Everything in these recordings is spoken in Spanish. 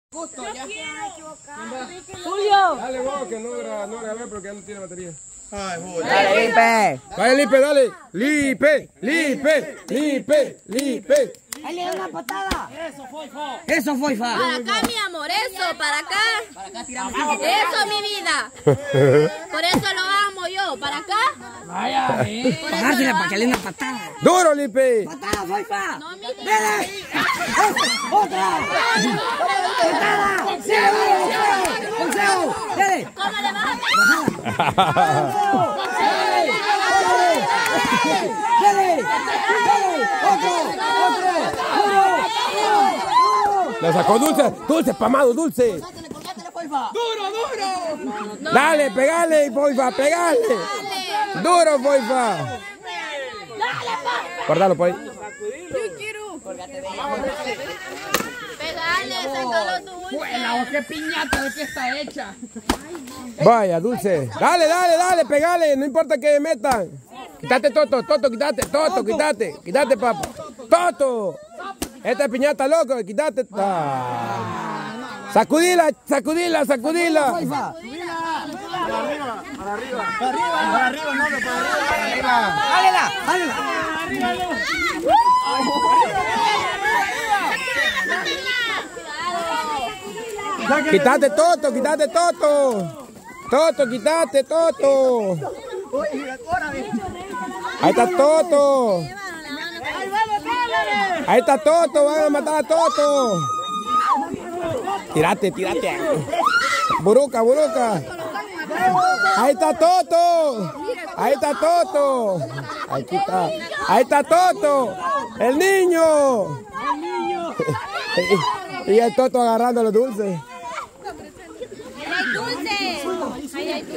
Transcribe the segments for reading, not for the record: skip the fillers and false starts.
Justo, ya. Julio. Dale vos, que no grabé porque ya no tiene batería. Ay, Julio. Dale, Lipe. Vaya, Lipe, dale. Lipe. Dale una patada. Eso, Foifa. Para acá, mi amor, eso, para acá. Eso, mi vida. Por eso lo amo yo, para acá. Vaya, pagársela para que le dé una patada. Duro, Lipe. Patada, Foifa. No, mi Dale. Otra. Patada. Boxeo. Dale. ¿Cómo le vas a Dale. Otro. La sacó dulce, pamado, dulce. Dale, pegale, Foifa, pegale. Duro, Foifa. Guardalo por ahí. Pegale, sácalo dulce. Bueno, qué piñata de qué está hecha. Vaya, dulce. Dale, pegale, no importa que metan. Quítate, Toto, quítate, papá. Toto. Esta es piñata, loco, quítate. Sacudila. Foifa. Para arriba, no, para arriba. Hálela. Quítate, Toto. Quítate, Toto. Ahí está Toto, van a matar a Toto. Tírate. Buruca. Ahí está Toto. Ahí está Toto. El niño. Y el Toto agarrando los dulces. Ahí hay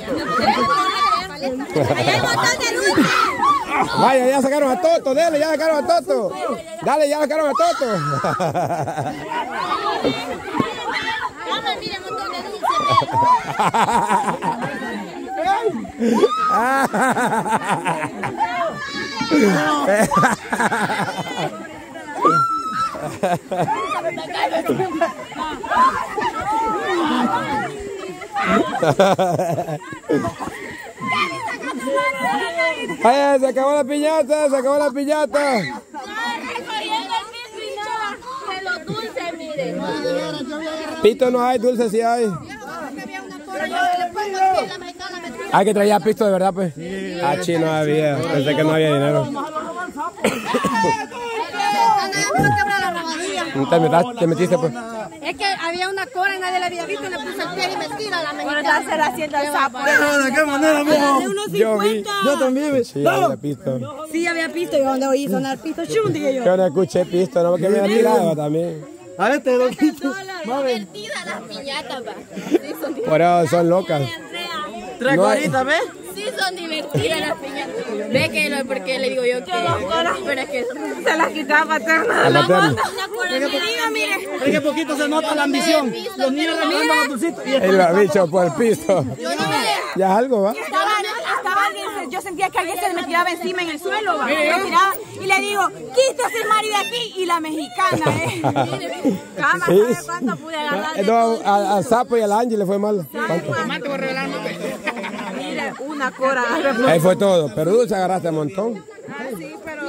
un montón de dulces. Vaya, ya sacaron a Toto, dale, ya sacaron a Toto. Dale, ya sacaron a Toto. Vamos, mira, un montón de dulces. Ay, se acabó la piñata. Los dulces, miren. Pito no hay, dulce sí hay. Hay que traer pisto de verdad, pues. Ah, chino había. Pensé que no había dinero. Te metiste, pues. Es que había una cora y nadie la había visto y le puse el pie y me tira la mexicana. Bueno, se la haciendo el sapo. ¿De qué manera, mijo? Yo vi. Yo también. Sí, había pisto. Sí, había pisto. ¿Y dónde oí sonar pisto? Chum, dije yo. Yo no escuché pisto, no, porque me había tirado también. A ver, te loquito. Divertidas las piñatas, va. Sí, son Por eso son locas. Tres No hay- coritas, ¿ves? Sí, son divertidas las piñatas. Ve que no, porque le digo yo que... Pero es que... Se las quitaba paterna. A materno. Una cora de diga, mire. Es que poquito se nota la ambición. Los niños regalando los dulcitos. Y Y lo ha dicho por el pisto. Yo no me... Estaba, Ya algo, ¿va? yo sentía que alguien se me tiraba encima en el suelo, ¿va? Me tiraba, y le digo, quítese el marido de aquí, y la mexicana, Cama, Sí. ¿sabe cuánto pude agarrar de No, todo? al Sapo y al Ángel le fue mal. ¿Cuánto? Mira, una cora. Ahí fue todo. Pero dulce agarraste un montón. Sí, pero...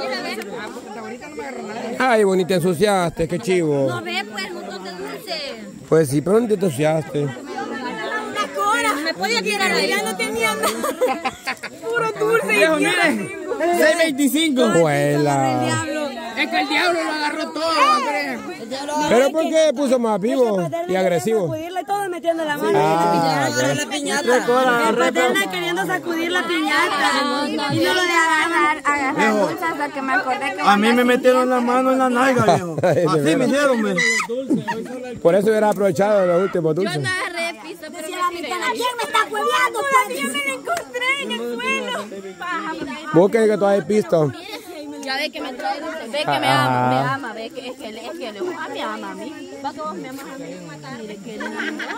Ay, bonita, ensuciaste, qué chivo. No ve, pues, un montón de dulces. Pues sí, pero no te ensuciaste. Una cora. Me podía tirar, ya no tenía nada. Puro dulce y Viejo, tierra. mire. 6.25. Abuela. Es que el diablo lo agarró todo, creo. ¿Pero por qué puso más vivo y agresivo? Sacudirla y todo metiendo la mano. Ah, la piñata. El paterna queriendo sacudir la piñata. Y no lo de agarrar dulces hasta que me acordé que... A mí me metieron la mano en la nalga, viejo. Así me hicieron, viejo. Por eso hubiera aprovechado los últimos Yo dulces. no agarré piso, pero sí ¿Quién me está hueveando? Todavía me la encontré en el suelo. Busquen que todavía hay pisto. Ya ve que me trae dulce, ve que me ama, ve que es que le me ama a mí. Va que vos me amas a mí. Mire que le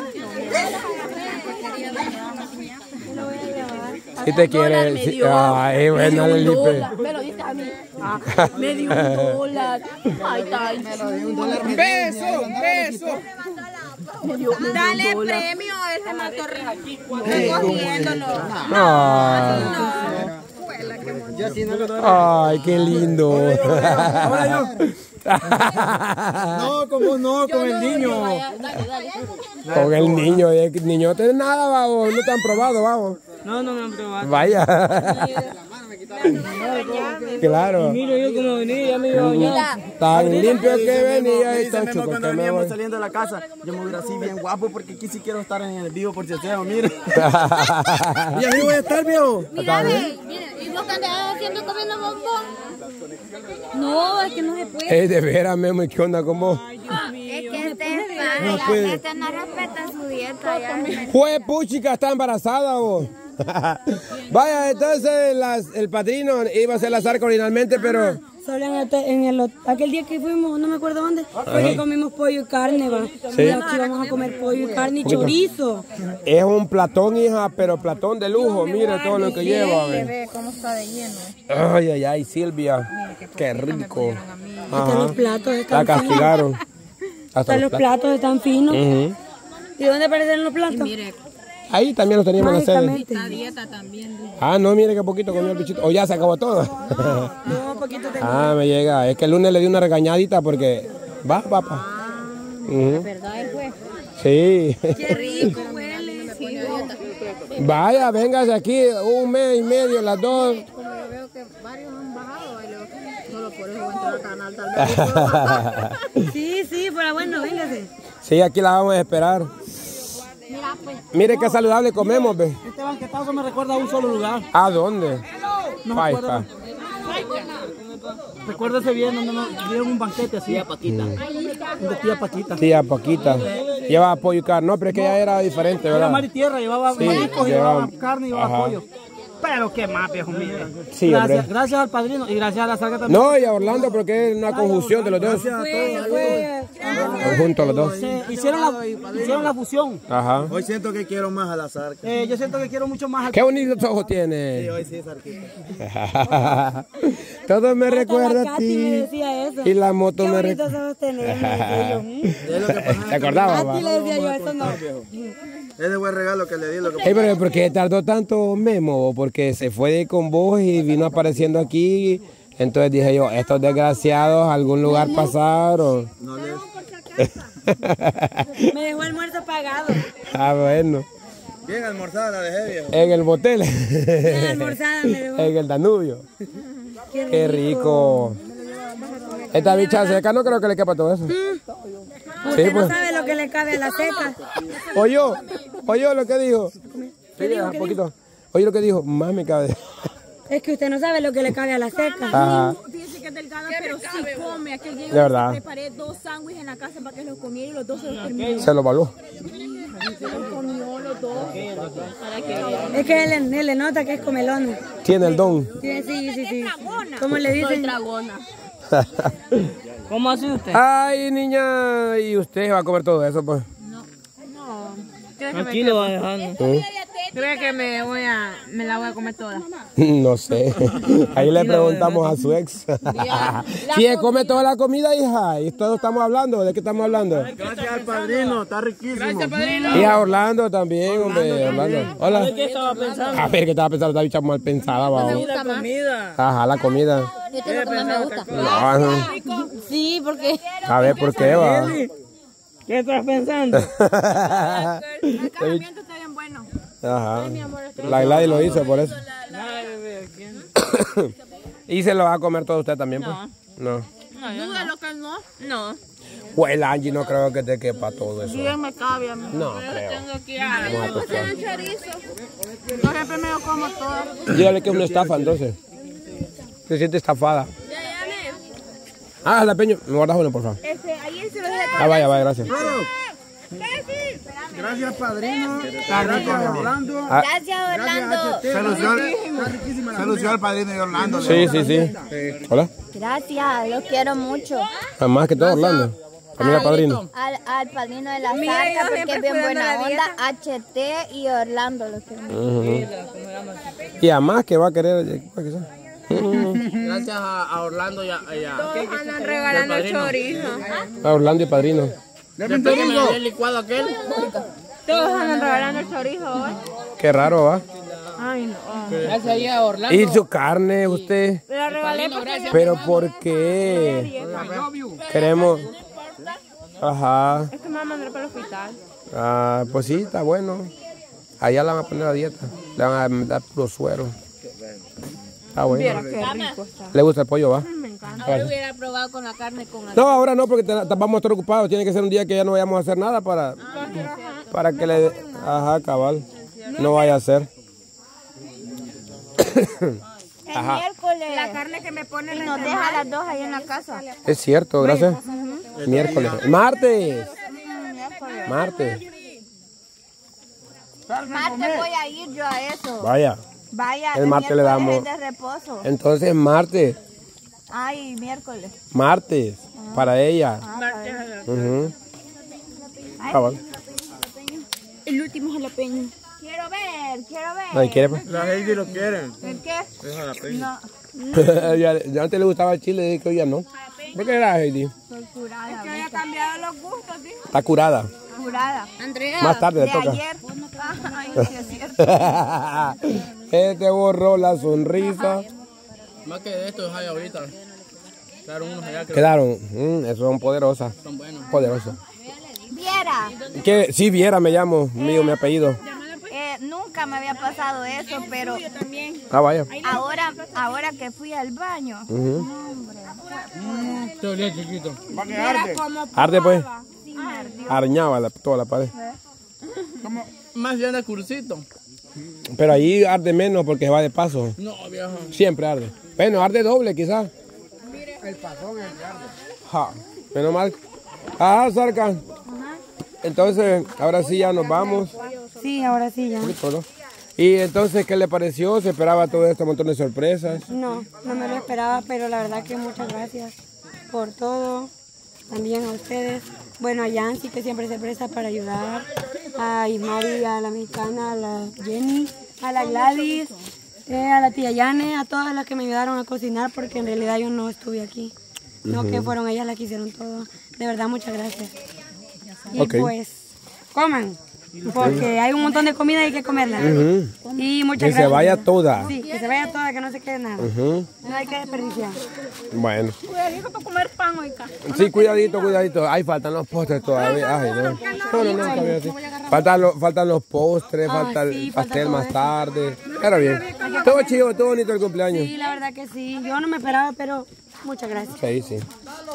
Si te quiere. Ay, bueno, Lipe. Me lo diste a mí. Me dio $1. Ay, tal. Beso, beso. Dale premio a ese matorral. Cogiéndolo. Ay, qué lindo. No, como no, con el niño. Con el niño no tiene nada, vamos, no te han probado, vamos. No, no me han probado. Vaya. Claro. Mira yo como venía, ya me iba a bañar. Tan limpio que venía y tan Dice, chuco cuando que me veníamos voy. saliendo de la casa, yo me voy a ir así bien guapo porque aquí sí quiero estar en el vivo por si acaso, mire. Y ahí voy a estar, viejo. Mira, ¿y vos qué andás haciendo comiendo bombón? No, es que no se puede. De veras, Memo, ¿y qué onda con vos? Es que este no respeta su dieta. Fue puchica, está embarazada vos. Vaya, entonces el padrino iba a hacer la zarca originalmente, pero... Solo aquel día que fuimos, no me acuerdo dónde, fue que comimos pollo y carne, va. Sí. Y aquí vamos a comer pollo y carne y chorizo. Es un platón, hija, pero platón de lujo. Mire todo lo que lleva. Ve cómo está de lleno. Ay, ay, ay, Silvia. Qué rico. Hasta los platos La están finos. castigaron. Hasta los platos están finos. Ujú. ¿Y dónde aparecen los platos? Ahí también los teníamos en la sede. Mágicamente. Ah, no, mire qué poquito comió el bichito. O ya se acabó todo. No, poquito tengo. Ah, me llega. Es que el lunes le di una regañadita porque... Va, papá. Ujú. ¿Verdad, juez? Sí. Qué rico huele. Vaya, véngase aquí 1 mes y medio, las dos. Como yo veo que varios han bajado, solo por eso voy a entrar al canal tal vez. Sí, pero bueno, véngase. Sí, aquí la vamos a esperar. Mira, pues. Mire qué saludable comemos, ve. Este banquetazo me recuerda a un solo lugar. ¿A dónde? No me acuerdo. Pa. Recuérdese bien donde nos dieron un banquete así. Tía Paquita. De tía Paquita. Tía Paquita. Llevaba pollo y carne. No, pero es que ya era diferente, Era ¿verdad? mar y tierra, llevaba Sí, mariscos, llevaba- llevaba carne y llevaba Ajá. pollo. Pero qué más, viejo, mire. Sí, gracias, hombre. gracias al padrino y gracias a la salga también. No, y a Orlando porque es una conjunción de los dos. Conjunto los dos. Hicieron la fusión. Ajá. Hoy siento que quiero más a la zarca. Yo siento que quiero mucho más al Qué bonitos ojos tiene. Hoy sí, zarquita. Todo me recuerda a Katy me ti. decía eso. Y la moto Qué me bonitos recuerda. ojos tenés, me decía yo. ¿Te acordabas, va? Katy le decía yo, eso no. Ese buen regalo que le di. Lo que... Ey, pero ¿por qué tardó tanto Memo? Porque se fue con vos y vino apareciendo aquí. Entonces dije yo, estos desgraciados a algún lugar pasaron. No le... Me dejó almuerzo pagado. Ah, bueno. Bien almorzada la dejé, viejo. En el motel. Bien almorzada me dejó. En el Danubio. Qué rico. Esta bicha seca no creo que le quepa todo eso. Usted Sí, pues. no sabe lo que le cabe a la seca. Oyó lo que dijo. Sí, un poquito. Oye lo que dijo, más me cabe. Es que usted no sabe lo que le cabe a la seca. Ajá. Fíjense que es delgada, pero sí come. Aquel día De verdad. preparé 2 sándwiches en la casa para que los comiera y los 2 se los terminó. Se lo való. Comió los 2. Es que él le nota que es comelón. Tiene el don. Sí. ¿Cómo le dicen? Dragona. ¿Cómo hace usted? Ay, niña, y usted va a comer todo eso, pues. Aquí lo va dejando. ¿Cree que me la voy a comer toda? No sé. Ahí le preguntamos a su ex. Si él come toda la comida, hija. Y todos estamos hablando. ¿De qué estamos hablando? Gracias al padrino, está riquísimo. Y a Orlando también, hombre. Orlando. Hola. ¿Qué estaba pensando? A ver, ¿qué estaba pensando? Esta bicha mal pensada, vamos. La comida. Ajá, la comida. Este es lo que más me gusta. No, no. Sí, porque A ver, ¿por qué va? ¿Qué estás pensando? El cargamiento está bien bueno. Ajá. La Gladys lo hizo por eso. ¿Y se lo va a comer todo usted también, pues? No. Duda lo que no. No. Pues el Angie no creo que te quepa todo eso. Bien me cabe a mí. No creo. Tengo aquí a... Vamos a tocar. Yo siempre me lo como todo. Dígale que es una estafa, entonces. Se siente estafada. Ah, la peño. Me guardas uno, por favor. Ahí se lo dejé. Ah, vaya, gracias. Gracias, padrino. Gracias, Orlando. gracias, Orlando. Saludos al padrino de Orlando. Sí. Hola. Gracias, los quiero mucho. Más que todo Orlando. Familia padrino. Al padrino de la zarca, porque es bien buena onda. HT y Orlando los quiero mucho. Y a más que va a querer. Gracias a Orlando y a Andan regalando chorizo. A Orlando y padrino. Después que me dé el licuado aquel. Todos andan regalando el chorizo hoy. Qué raro, ¿va? Ay, no. Gracias ahí a Orlando. ¿Y su carne, usted? La regalé porque ¿Pero por qué? Queremos... Ajá. es que me va a mandar para el hospital. Ah, pues sí, está bueno. Allá la van a poner a dieta. Le van a dar puro suero. Está bueno. Qué rico está. ¿Le gusta el pollo, va? Me encanta. Ahora hubiera probado con la carne con No, ahora no, porque vamos a estar ocupados. Tiene que ser un día que ya no vayamos a hacer nada para que le... Ajá, cabal. No vaya a ser. El miércoles. La carne que me ponen y nos deja a las 2 ahí en la casa. Es cierto, gracias. Miércoles. Martes. Martes. Martes voy a ir yo a eso. Vaya. Vaya, El martes le damos. es de reposo. Entonces martes. Ay, miércoles. Martes. Para ella. Ujú. Cabal. El último jalapeño. Quiero ver. Nadie quiere, pues. La Heidi lo quiere. ¿El qué? Es jalapeño. No, ya antes le gustaba el chile, dije que hoy ya no. ¿Por qué era Heidi? soy curada. Que había cambiado los gustos, ¿sí? Está curada. Curada. Andrea. Más tarde le De toca. ayer. Ay, sí es cierto. Te borró la sonrisa. Más que de estos hay ahorita. Claro, unos allá que Quedaron. Esos son poderosas. son buenos. Poderosas. Viera. Que si Viera me llamo, mi apellido. Nunca me había pasado eso, pero Ah, vaya. ahora que fui al baño. Ujú. Todavía chiquito. Va a quedarte. Arde pues. Sí, me ardió. Arañaba toda la pared. Más bien de cursito. Pero ahí arde menos porque va de paso. No, viejo. Siempre arde. Bueno, arde doble quizás. El pasón es que arde. Ja, menos mal. Ah, Sarka. Entonces, ahora sí ya nos vamos. Sí, ahora sí ya. Todo. Y entonces, ¿qué le pareció? ¿Se esperaba todo este montón de sorpresas? No, no me lo esperaba, pero la verdad que muchas gracias por todo. También a ustedes. Bueno, a Yancy, que siempre se presta para ayudar. A Ismari, a la mexicana, a la Jenny, a la Gladys, a la tía Yane, a todas las que me ayudaron a cocinar, porque en realidad yo no estuve aquí. No, que fueron ellas las que hicieron todo. De verdad, muchas gracias. Y Ok. pues, coman, porque hay un montón de comida y hay que comerla. Y muchas Que gracias. se vaya toda. Sí, que se vaya toda, que no se quede nada. Ujú. No hay que desperdiciar. Bueno. Cuidadito para comer pan hoy, ca. Sí, cuidadito, cuidadito. Ahí faltan los postres todavía. Ay, no. No, está bien así. Faltan los postres, falta el sí, falta pastel todo más eso. tarde. Pero bien. Todo chido, todo bonito el cumpleaños. Sí, la verdad que sí. Yo no me esperaba, pero muchas gracias. Sí, sí.